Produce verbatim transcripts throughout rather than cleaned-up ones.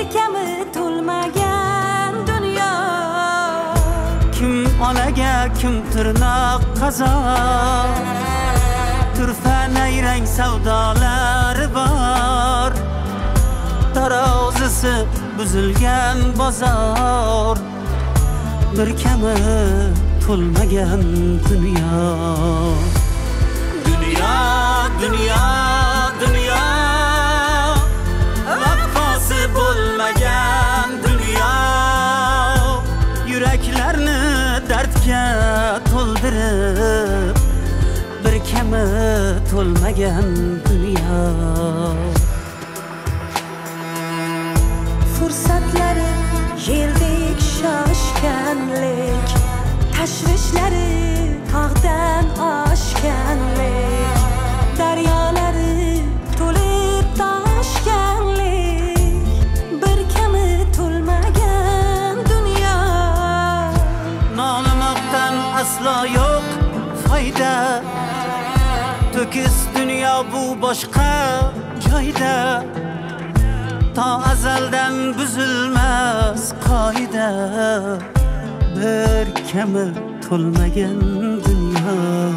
kami to'lmagan dunyo. Kim onaga kim tirnoq qazo, turfa nayrang savdolari bor. Tarozisi buzilgan bozor, bir kami to'lmagan dunyo. Dunyo, dunyo, dunyo, vafosi bo'lmagan dunyo. Yuraklarni dardga to'ldirib, bir kami to'lmagan dunyo. Fursatlari yerdek shoshganlik, tashvishlari tog'dan oshganlik, daryolari to'lib toshganlik, bir kami to'lmagan dunyo. Nolimoqdan aslo yo'q foyda, to'kis dunyo bu boshqa joyda. Ta azaldan buzilmas qoida, bir kami to'lmagan dunyo.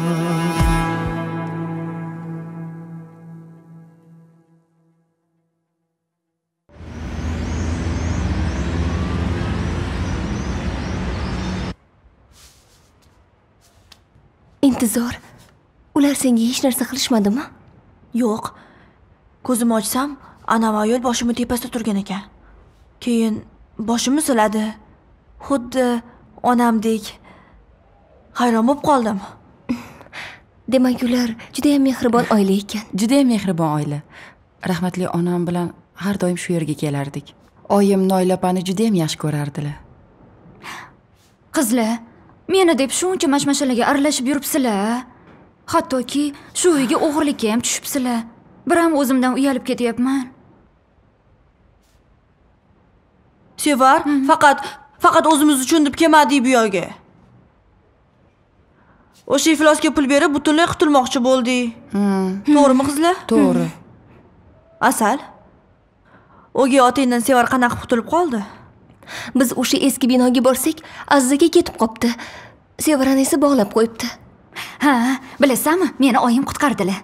Intizor, ular senga hech narsa qilishmadimi? Yo'q. Ko'zimni ochsam, anavi ayol boshimni tepasida turgan ekan. Keyin boshimni siladi. Xuddi onamdek. Hayron bo'lib qoldim. Demak, ular juda ham mehribon oila ekan. Juda ham mehribon oila. Rahmatli onam bilan har doim shu yerga kelardik. Oyim Noila opani juda ham yaxshi ko'rardilar. Qizlar, meni deb shuncha mashmashalarga aralashib yuribsizlar. Hattoki shu uyga o'g'irlikka ham tushibsizlar. Bir ham o'zimdan uyalib ketyapman. Sevar, faqat faqat o'zimiz uchun deb kelmadik bu yerga. O'sha iflosga pul berib butunlay qutulmoqchi bo'ldik. To'g'rimi qizlar? To'g'ri. Asal, o'gay otangdan Sevar qanaqa qutulib qoldi? Biz o'sha eski binoga borsak, Azizaga ketib qopti. Sevarani esa bog'lab qo'yibdi. Ha, bilasanmi? Meni oyim qutqardilar.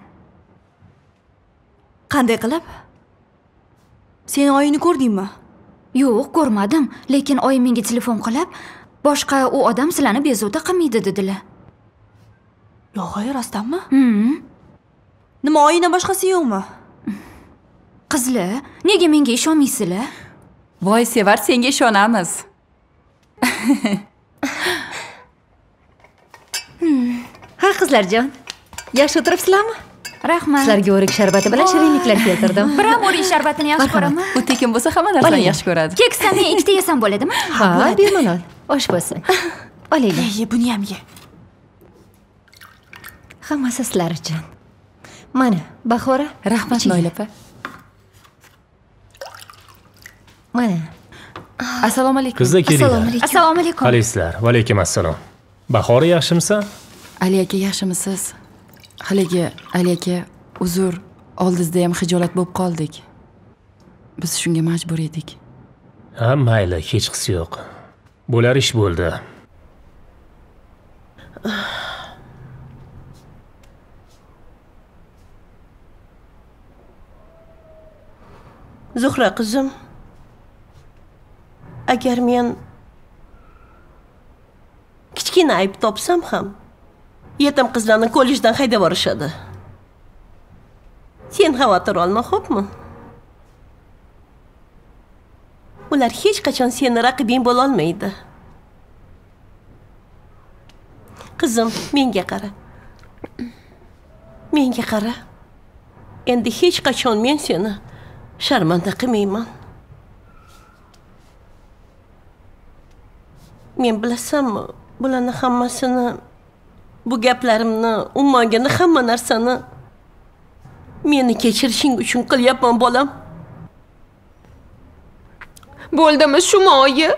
Qanday qilib? Seni oyingni ko'rdingmi? Yo'q, ko'rmadim, lekin oyim menga telefon qilib, boshqa u odam sizlarni bezovta qilmaydi dedilar. Yo'q, rostdanmi? Hmm. Nima, oyingdan boshqasi yo'qmi? Qizlar, nega menga ishonmaysizlar? Voy Sevar, senga ishonamiz. hmm. Ha, qizlarjon. Yaxshi o'tiribsizlarmi? Rahmat. Sizlarga o'rik sharbati bilan shirinliklar keltirdim. Bir ham o'rik sharbatini yaxshi ko'raman. U tekin bo'lsa hamma narsani yaxshi ko'radi. Keksdan men ikkita yesam bo'ladimi? Ha, bemalol. Osh bo'lsin. Olaylar. Ye, buni ham ye. Hammasi sizlar uchun. Mana, Bahora. Rahmat Noila opa. Mana. Assalomu alaykum. Qizlar kelinglar. Assalomu alaykum. Qalaysizlar? Va alaykum assalom. Bahora yaxshimisan? Ali aka yaxshimisiz? Haligi Ali aka, uzr, oldingizda ham xijolat bo'lib qoldik. Biz shunga majbur edik. Ha, mayli, hech qisi yo'q. Bo'lar ish bo'ldi. Zuhra qizim, agar men kichkina ayb topsam ham, yetim qizlarni kollejdan haydab borishadi. Sen xavotir olma, xo'pmi? Ular hech qachon seni raqibing bo'la olmaydi. Qizim, menga qara. Menga qara. Endi hech qachon men seni sharmanda qilmayman. Men bilasanmi, bularni hammasini, bu gaplarimni, ummagani hamma narsani meni kechirishing uchun qilyapman, bolam. Bo'ldimi shumi, oyi?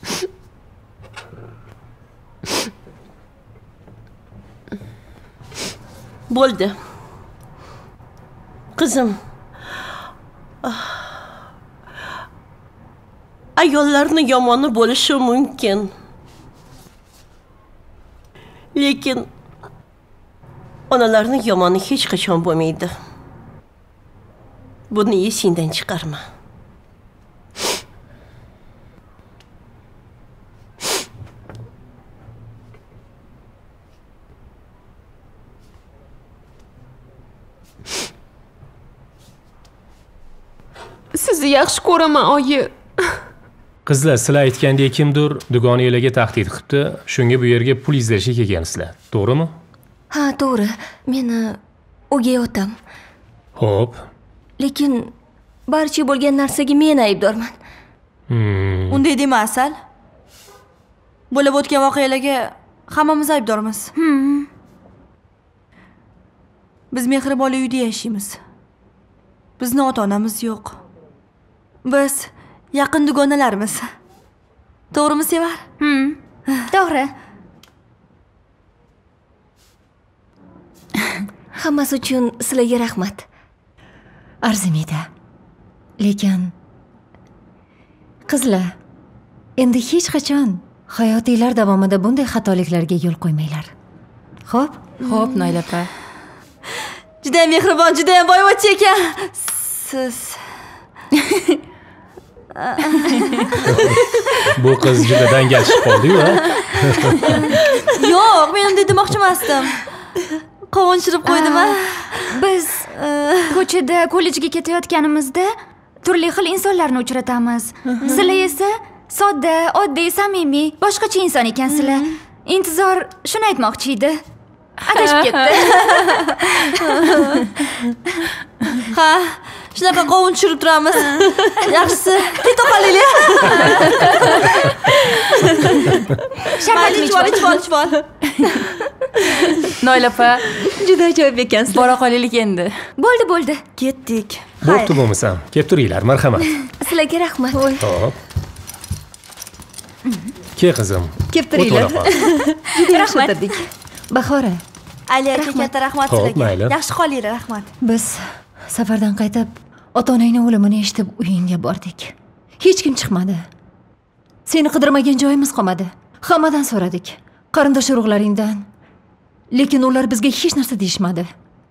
Bo'ldi. Qizim. ayollarning yomoni bo'lishi mumkin. Lekin onalarning yomoni hech qachon bo'lmaydi. Buni esingdan chiqarma. Sizni yaxshi ko'raman, oyi. Qizlar, sizlar aytgandek kimdir dugonanglarga tahdid qilibdi, shunga bu yerga pul izlashga kelgansizlar. To'g'rimi? Ha, to'g'ri. Meni o'gay otam. Xo'p. Lekin barcha bo'lgan narsaga men aybdorman. Hmm. Unday dema Asal. Bo'lib o'tgan voqealarga hammamiz aybdormiz. Hmm. Biz mehribonli uyda yashaymiz. Bizning ota-onamiz yo'q. Biz yaqin dugonalarimiz. To'g'rimi, Sevar? Hmm. To'g'ri. Hammasi uchun sizlarga rahmat. Arzimaydi. Lekin qizlar, endi hech qachon hayotinglar davomida bunday xatoliklarga yo'l qo'ymanglar. Xo'p? Xo'p, Noila opa. Juda ham mehribon, juda ham boyvachcha ekan. Siz Bu qiz juda dangalishib qoldi-yu, ha? Yo'q, men unday demoqchi emasdim. Qovunchirib qo'ydim-a? Biz ko'chada kollejga ketayotganimizda turli xil insonlarni uchratamiz. Sizlar esa sodda, oddiy, samimiy, boshqacha inson ekansizlar. Intizor shuni aytmoqchi edi. Adashib ketdi. Ha, shunaqa qovun tushirib turamiz. Yaxshisi, keto qolaylik. Sharbat ichib ol, ichib ol, ichib ol. Noila opa, Juda ajoyib ekansiz. bora qolaylik endi. Bo'ldi, bo'ldi. Ketdik. Bo'pti bo'lmasam. Kelib turinglar, marhamat. Sizlarga rahmat. Xo'p. Ke qizim. Kelib turinglar. O'tira qol. Juda yaxshi o'tirdik. Bahora, Ali aka, katta rahmat Xo'p, sizlarga. mayli. Yaxshi qolinglar, rahmat. biz safardan qaytib ota-onangning o'limini eshitib uyingga bordik. Hech kim chiqmadi. Seni qidirmagan joyimiz qolmadi. Hammadan so'radik. Qarindosh urug'laringdan. Lekin ular bizga hech narsa deyishmadi.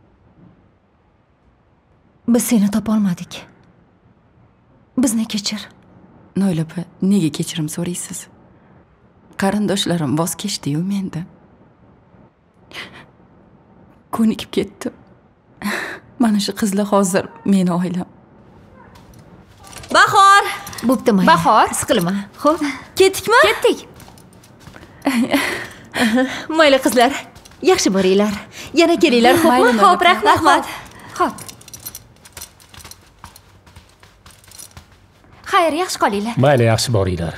Biz seni topa olmadik. Bizni kechir. Noila opa, nega kechirim so'raysiz? Qarindoshlarim voz kechdi-yu mendan. Ko'nikib ketdim. Mana shu qizlar hozir meni oilam. Bahor, Bo'pti, mayli. Bahor. Siqilma. Xo'p. ketdikmi? Ketdik. Mayli qizlar, yaxshi boringlar. Yana kelinglar, xo'pmi? Xo'p, rahmat. Rahmat. Xo'p. Xayr, yaxshi qolinglar. Mayli, yaxshi boringlar.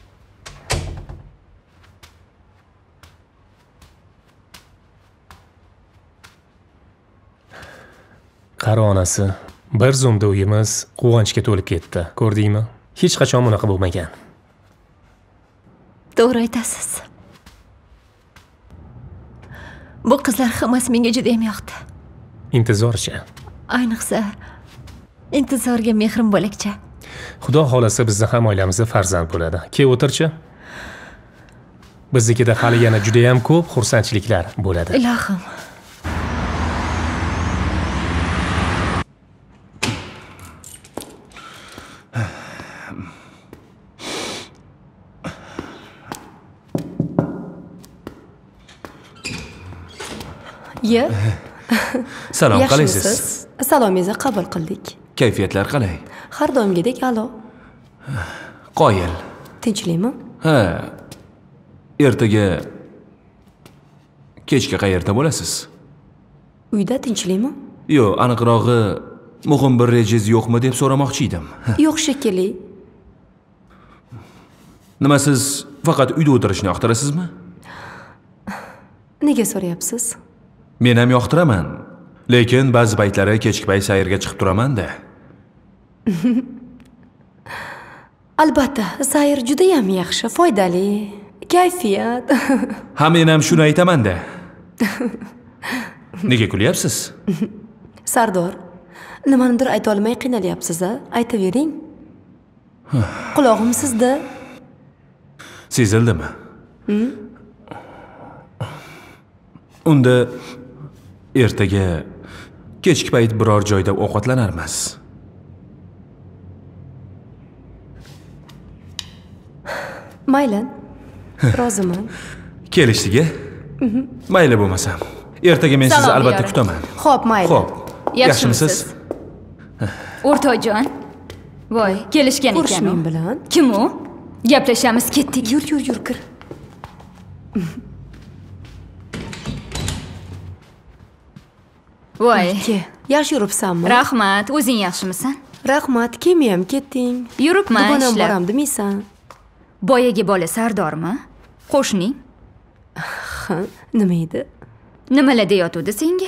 Qari onasi, bir zumda uyimiz quvonchga to'lib ketdi. Ko'rdingmi? Hech qachon bunaqa bo'lmagan. To'g'ri aytasiz. Bu qizlar hammasi menga juda ham yoqdi. Intizorcha. Ayniqsa intizorga mehrim bo'lakcha. Xudo xolasa bizni ham oilamizda farzand bo'ladi. Ke o'tirchi. Biznikida hali yana juda ham ko'p xursandchiliklar bo'ladi. Ilohim. Ye. Salom, qalaysiz? Yaxshimisiz? Salomingizni qabul qildik. Kayfiyatlar qalay? Har doimgidek a'lo. Qoyil. Tinchlikmi? Ha. Ertaga kechga qayerda bo'lasiz? Uyda tinchlikmi? Yo'q, aniqrog'i muhim bir rejangiz yo'qmi deb so'ramoqchi edim. Yo'q shekilli. Nima siz faqat uyda o'tirishni yoqtirasizmi? Nega so'rayapsiz? Men ham yoqtiraman. Lekin ba'zi paytlari kechki payt sayrga chiqib turaman-da. Albatta, sayr juda ham yaxshi, foydali, kayfiyat. Ha, men ham shuni aytaman-da. Nega kulyapsiz? Sardor, nimanidir ayta olmay qiynalyapsiz-a? Aytavering. Qulog'im sizda. Sezildimi? Unda ertaga kechki payt biror joyda ovqatlanarmiz. Mayli. Roziman. Kelishdik-a? Mayli bo'lmasam. Ertaga men sizni albatta kutaman. Xo'p, mayli. Xo'p. Yaxshimisiz? O'rtoqjon. Voy, kelishgan ekan. Ko'rishmang bilan. Kim u? Gaplashamiz, ketdik. Yur, yur, yur, kir. Voy. Yaxshi yuribsanmi? Rahmat, o'zing yaxshimisan? Rahmat, kelmayam ketding. Yuribman, Dugonam ishlab. boram demaysan? Boyagi bola Sardormi? Qo'shning? Ha, nima edi? Nimalar deyotdi senga?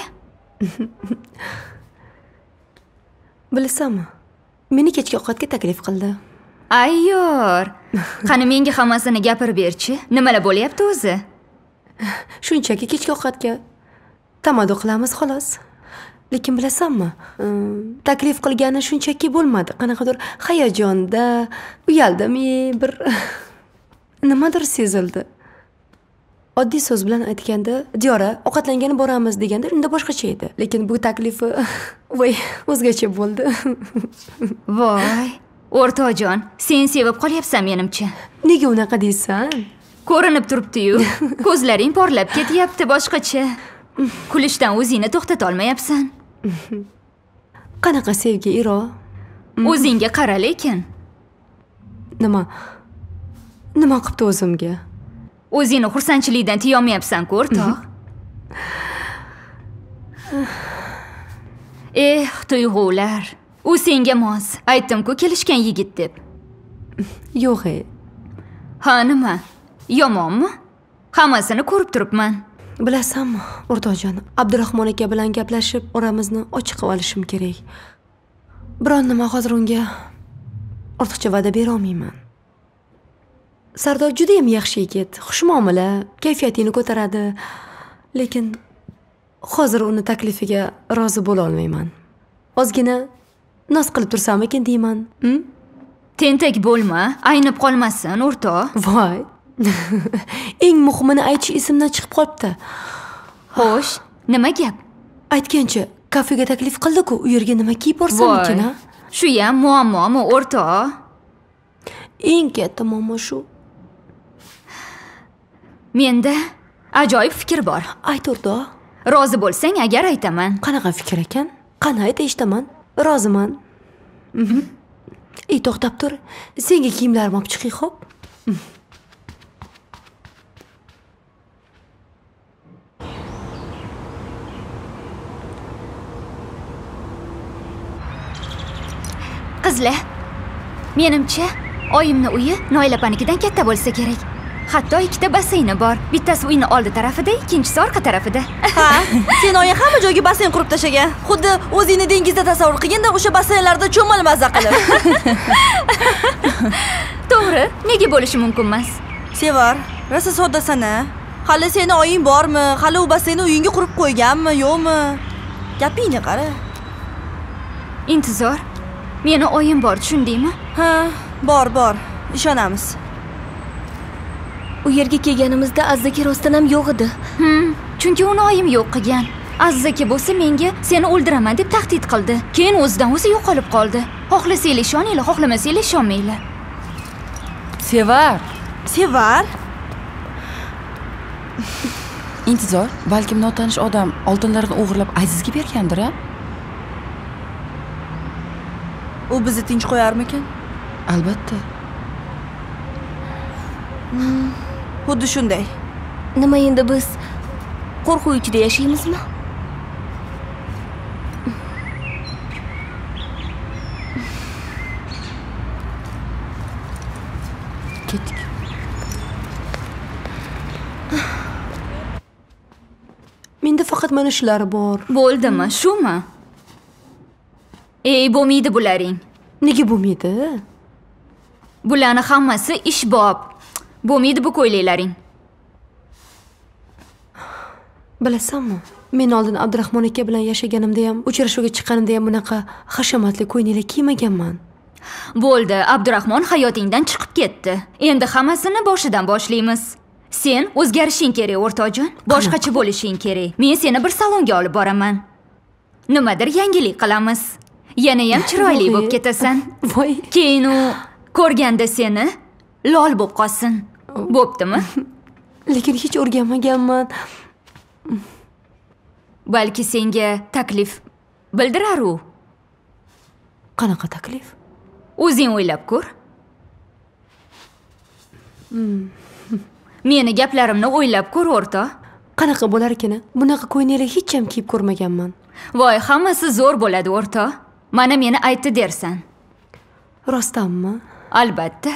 Bilasanmi? Meni kechki ovqatga taklif qildi. Ayyor. Qani menga hammasini gapirib berchi. Nimalar bo'lyapti o'zi? Shunchaki kechki ovqatga tamado qilamiz xolos. Lekin bilasanmi, taklif qilgani shunchaki bo'lmadi. Qanaqadir hayajonda, uyaldim, bir nimadir sezildi. Oddiy so'z bilan aytganda, Diyora, ovqatlangani boramiz deganda unda boshqacha edi. Lekin bu taklifi voy, o'zgacha bo'ldi. Voy, o'rtoqjon, sen sevib qolyapsan menimcha. Nega unaqa deysan? Ko'rinib turibdi-yu. Ko'zlaring porlab ketyapti boshqacha. Kulishdan o'zingni to'xtata olmayapsan. Qanaqa sevgi, Iro? O'zingga qara lekin. Nima? Nima qilibdi o'zimga? O'zingni xursandchilikdan tiya olmayapsan-ku, o'rtoq. Eh, tuyg'ular. U senga mos. Aytdim-ku, kelishgan yigit deb. Yo'q-e. Ha, nima? Yomonmi? Hammasini ko'rib turibman. Bilasanmi, o'rtoqjon, Abdurahmon aka bilan gaplashib, oramizni ochiq qilib olishim kerak. Biron nima hozir unga ortiqcha va'da bera olmayman. Sardor juda ham yaxshi yigit, xushmuomala, kayfiyatini ko'taradi. Lekin hozir uni taklifiga rozi bo'la olmayman. Ozgina noz qilib tursammikin deyman. Hm? Tentak bo'lma, aynib qolmasin, o'rtoq. Voy. Eng muhimini aytish esimdan chiqib qolibdi. Xo'sh, nima gap? Aytgancha, kafega taklif qildi-ku, u yerga nima kiyib borsam-ekan, ha? Shu ham muammomi, o'rtoq? Eng katta muammo shu. Menda ajoyib fikr bor. Ayt, o'rtoq. Rozi bo'lsang agar aytaman. Qanaqa fikr ekan? Qani ayt, eshitaman. Roziman. Mhm. Ey, to'xtab tur. Senga kiyimlarim olib chiqay, xo'p? Qizlar, menimcha oyimning uyi Noilapanikidan katta bo'lsa kerak. Hatto ikkita basseyni bor. Bittasi uyning oldi tarafida, ikkinchisi orqa tarafida. Ha, sen oyi hamma joyga basseyn qurib tashagan. Xuddi o'zingni dengizda tasavvur qilganda o'sha basseynlarda cho'mil mazza qilib. To'g'ri, nega bo'lishi mumkin emas? Sevar, rosa soddasan-a. Hali seni oying bormi? Hali u basseynni uyingga qurib qo'yganmi, yo'qmi? Gapingni qara. Intizor. Meni oyim bor, tushundingmi? Ha, bor, bor. Ishonamiz. U yerga kelganimizda Azzaki rostdan ham yo'q edi. Hmm, chunki uni oyim yo'q qilgan. Azzaki bo'lsa menga seni o'ldiraman deb tahdid qildi. Keyin o'zidan o'zi yo'qolib qoldi. Xohlasanglar ishoninglar, xohlamasanglar ishonmanglar. Sevar. Sevar? Intizor, balkim notanish odam oltinlarni o'g'irlab Azizga bergandir-a? U bizni tinch qo'yarmikin? Albatta. Hmm, xuddi shunday. Nima endi biz qo'rquv ichida yashaymizmi? Ketdik. Menda faqat mana shular bor. Bo'ldimi, shumi? Ey, bo'lmaydi bularing. Nega bo'lmaydi? Bularni hammasi ishbob. Bo'lmaydi bu ko'ylaklaring. Bilasanmi? Men oldin Abdurahmon aka bilan yashaganimda ham, uchrashuvga chiqqanimda ham bunaqa hashamatli ko'ylaklar kiymaganman. Bo'ldi, Abdurahmon hayotingdan chiqib ketdi. Endi hammasini boshidan boshlaymiz. Sen o'zgarishing kerak, o'rtoqjon. Boshqacha bo'lishing kerak. Men seni bir salonga olib boraman. Nimadir yangilik qilamiz. Yana ham chiroyli bo'lib ketasan. Voy. Keyin u ko'rganda seni lol bo'lib qolsin. Bo'ptimi? Lekin hech o'rganmaganman. Balki senga taklif bildirar u. Qanaqa taklif? O'zing o'ylab ko'r. Meni gaplarimni o'ylab ko'r, o'rtoq. Qanaqa bo'lar ekan? Bunaqa ko'ylakni hech ham kiyib ko'rmaganman. Voy, hammasi zo'r bo'ladi, o'rtoq. Mana meni aytdi dersan. Rostdanmi? Albatta.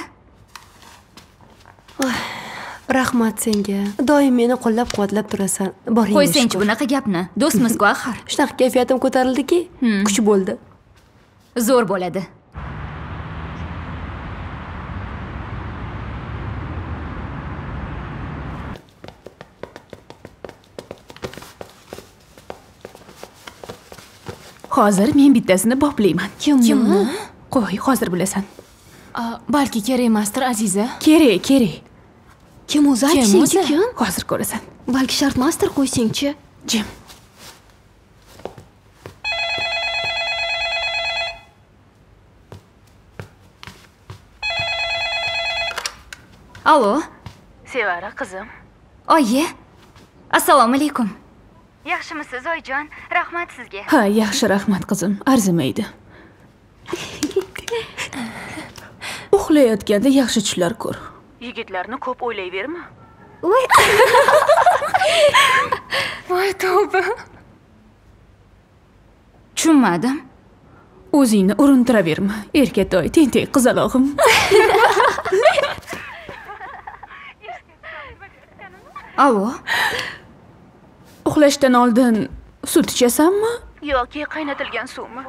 Rahmat senga. Doim meni qo'llab-quvvatlab turasan. Boring. Qo'ysangchi bunaqa gapni. Do'stmiz-ku axir. Shunaqa kayfiyatim ko'tarildiki, kuch bo'ldi. Zo'r bo'ladi. Hozir men bittasini boplayman. Kimni? Qo'y, hozir bilasan. Balki kerak emasdir, Aziza. Kerak, kerak. Kim o'zi aytishingchi kim? Hozir ko'rasan. Balki shartmasdir, qo'ysangchi. Jim. Alo. Sevara qizim. Oyi. Assalomu alaykum. Yaxshimisiz, oyijon? Rahmat sizga. Ha, yaxshi, rahmat qizim. Arzimaydi. Uxlayotganda yaxshi tushlar ko'r. Yigitlarni ko'p o'ylayverma. Voy. Voy tavba. Tushunmadim. O'zingni urintiraverma. Erkatoy, tentak qizalog'im. Alo. Uxlashdan oldin sut ichasanmi? Yoki qaynatilgan suvmi?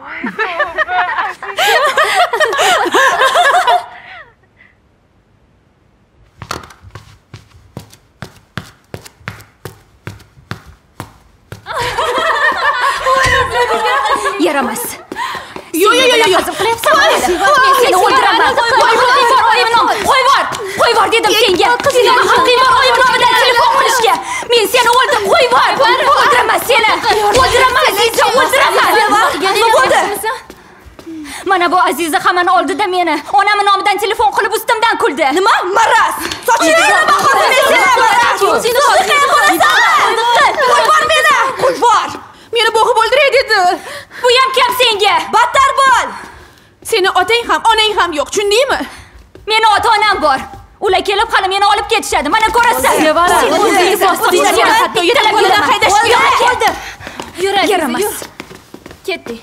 Yaramas. Yo yo yo yo. Men seni o'ldiraman. Qo'y bor, oyimni. Qo'y bor. Qo'y bor dedim senga. Sening haqqing bor oyim nomidan telefon qilishga. Men seni o'ldim. Qo'y bor. O'ldiraman seni. O'ldiraman, Aziza, o'ldiraman. Nima bo'ldi? Mana bu Aziza hammani oldida meni onamning nomidan telefon qilib ustimdan kuldi. Nima? Maraz. Sochingni bahor men seni maraz. O'zingni qo'yib qo'yasan. Qo'y bor meni. Qo'y bor. Meni bo'g'ib o'ldiray dedi. Bu ham kam senga. Battar bo'l. Seni otang ham, onang ham yo'q, tushundingmi? Meni ota-onam bor. Ular kelib hali meni olib ketishadi. Mana ko'rasan. Sevara, o'zingiz bostirishga hatto yetaklardan haydashga bo'ldi. Yuradi. Yaramas. Ketdik.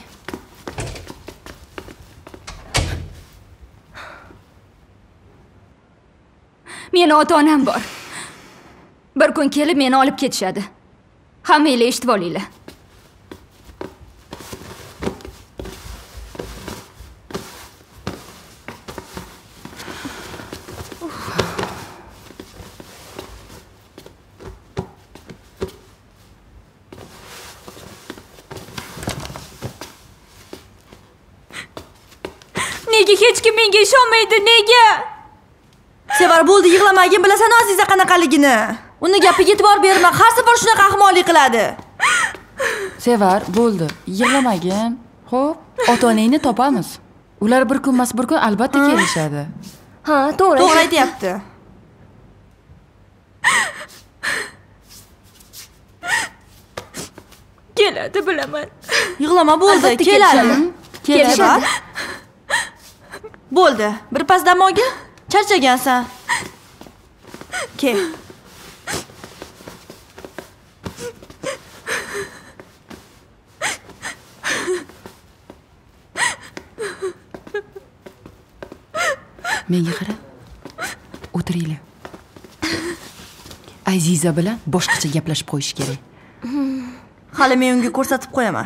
Meni ota-onam bor. Bir kun kelib meni olib ketishadi. Hammanglar eshitib olinglar. Nega hech kim menga ishonmaydi? Nega? Sevar bo'ldi, yig'lamagin, bilasan Aziza qanaqaligini. Uni gapiga e'tibor berma, har safar shunaqa ahmoqlik qiladi. Sevar, bo'ldi, yig'lamagin. Xo'p, ota-onangni topamiz. Ular bir kunmas bir kun albatta kelishadi. Ha, to'g'ri. To'g'ri aytayapti. Keladi, bilaman. Yig'lama, bo'ldi, keladi. Keladi. Bo'ldi, bir pas dam olgin. Charchagansan. Kel. Menga qara. O'tiringlar. Aziza bilan boshqacha gaplashib qo'yish kerak. Hali men unga ko'rsatib qo'yaman.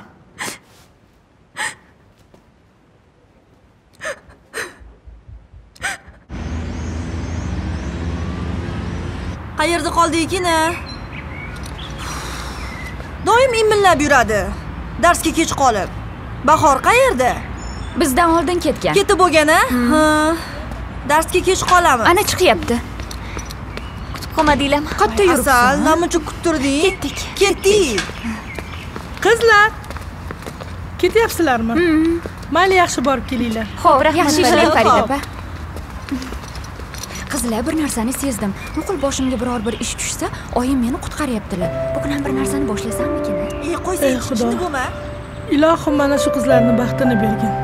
Qayerda qoldik-ki-ne? Doim imillab yuradi. Darsga kech qolib. Bahor qayerda? Bizdan oldin ketgan. Ketib bo'lgan-a? Ha. Darsga kech qolamiz. Ana chiqyapti. Kutib qolmadinglarmi? Qatta yuribsan. Asal, namuncha kuttirding? Ketdik. Ketdik. Qizlar, ketyapsizlarmi? Mayli, yaxshi borib kelinglar. Xo'p, yaxshi ishlang Farida opa. Qizlar, bir narsani sezdim. Nuqul boshimga biror bir ish tushsa, oyim meni qutqaryaptilar. Bugun ham bir narsani boshlasammikin? Ey, qo'ysang, shuni bo'lma. Ilohim mana shu qizlarning baxtini bergin.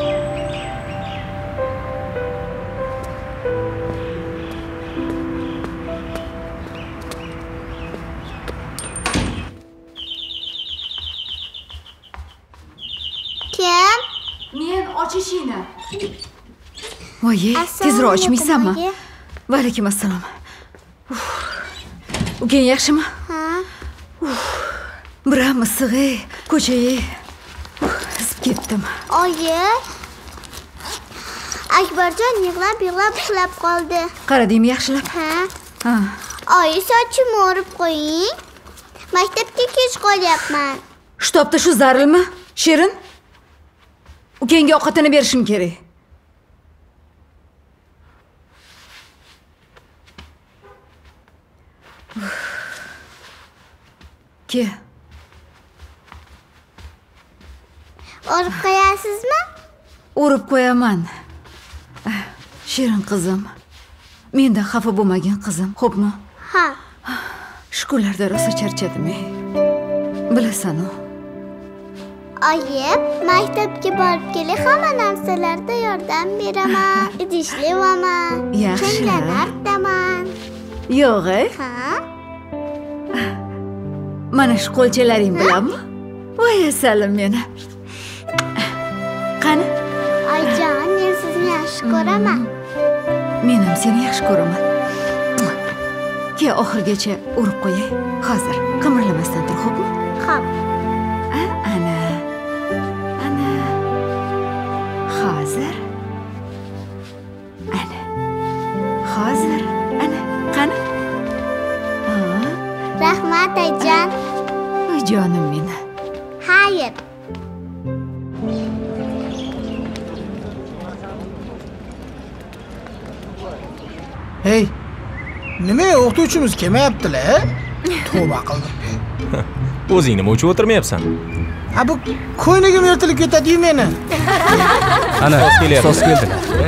Kim? Men ochishingni. Voy, tezroq ochmaysanmi? Va alaykum assalom. Ugang yaxshimi? Ha. Biram issiq-ey, ko'chayi. Isib ketdim. Oyi. Akbarjon yig'lab-yig'lab uxlab qoldi. Qaradingmi yaxshilab? Ha. Ha. Oyi, sochimni o'rib qo'ying. Maktabga kech qolyapman. Shu topda shu zarilmi? Shirin? Ukangga ovqatini berishim kerak. Ke. O'rib qo'yasizmi? O'rib qo'yaman. Shirin qizim. Mendan xafa bo'lmagin qizim, xo'pmi? Ha. Shu kunlarda rosa charchadim-ey. Bilasan-ku. Oyi, maktabga borib kelib hamma narsalarda yordam beraman. Idishlayman. Yaxshi. Kenglanardaman. Yo'q-ey. Ha? Mana shu qo'lchalaring bilanmi? Voy asalim meni. Qani? Oyjon, men sizni yaxshi ko'raman. Men ham seni yaxshi ko'raman. Ke oxirgacha urib qo'yay. Hozir qimirlamasdan tur, xo'pmi? Xo'p. Ana. Ana. Hozir. Ana. Hozir. Ana. Qani? Rahmat ayjon. Jonim meni. Xayr. Hey, nima o'qituvchimiz kelmayaptilar? Tavba qildim. O'zing nima uchun o'tirmayapsan? Ha bu ko'ynagim yirtilib ketadi-yu meni. Ana, so'z keldi.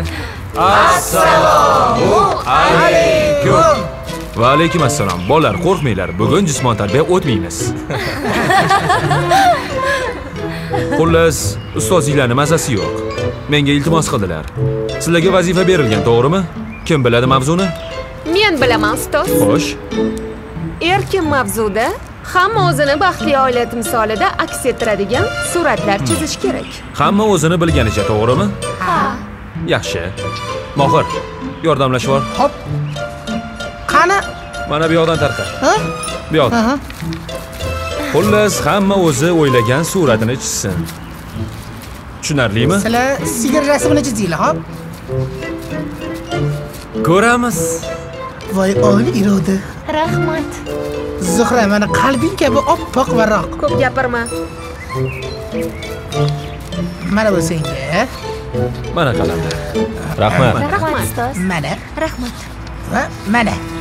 Assalomu alaykum. Va alaykum assalom. Bolalar, qo'rqmanglar. Bugun jismoniy tarbiya o'tmaymiz. Xullas, ustozinglarning mazasi yo'q. Menga iltimos qildilar. Sizlarga vazifa berilgan, to'g'rimi? Kim biladi mavzuni? Men bilaman, ustoz. Xo'sh. Erkin mavzuda hamma o'zini baxtli oila timsolida aks ettiradigan suratlar chizish kerak. Hamma o'zini bilganicha, to'g'rimi? Ha. Yaxshi. Mohir, yordamlashib bor. Hop. Qani? Mana bu yoqdan tarqa. Ha? Bu yoqdan. Aha. Xullas, hamma o'zi o'ylagan suratini chizsin. Tushunarlimi? Sizlar sigir rasmini chizinglar, hop. Ko'ramiz. Voy, oli iroda. Rahmat. Zuhra, mana qalbing kabi oppoq varroq. Ko'p gapirma. Mana bu senga. Mana qalamlar. Rahmat. Rahmat, ustoz. Mana. Rahmat. Va mana.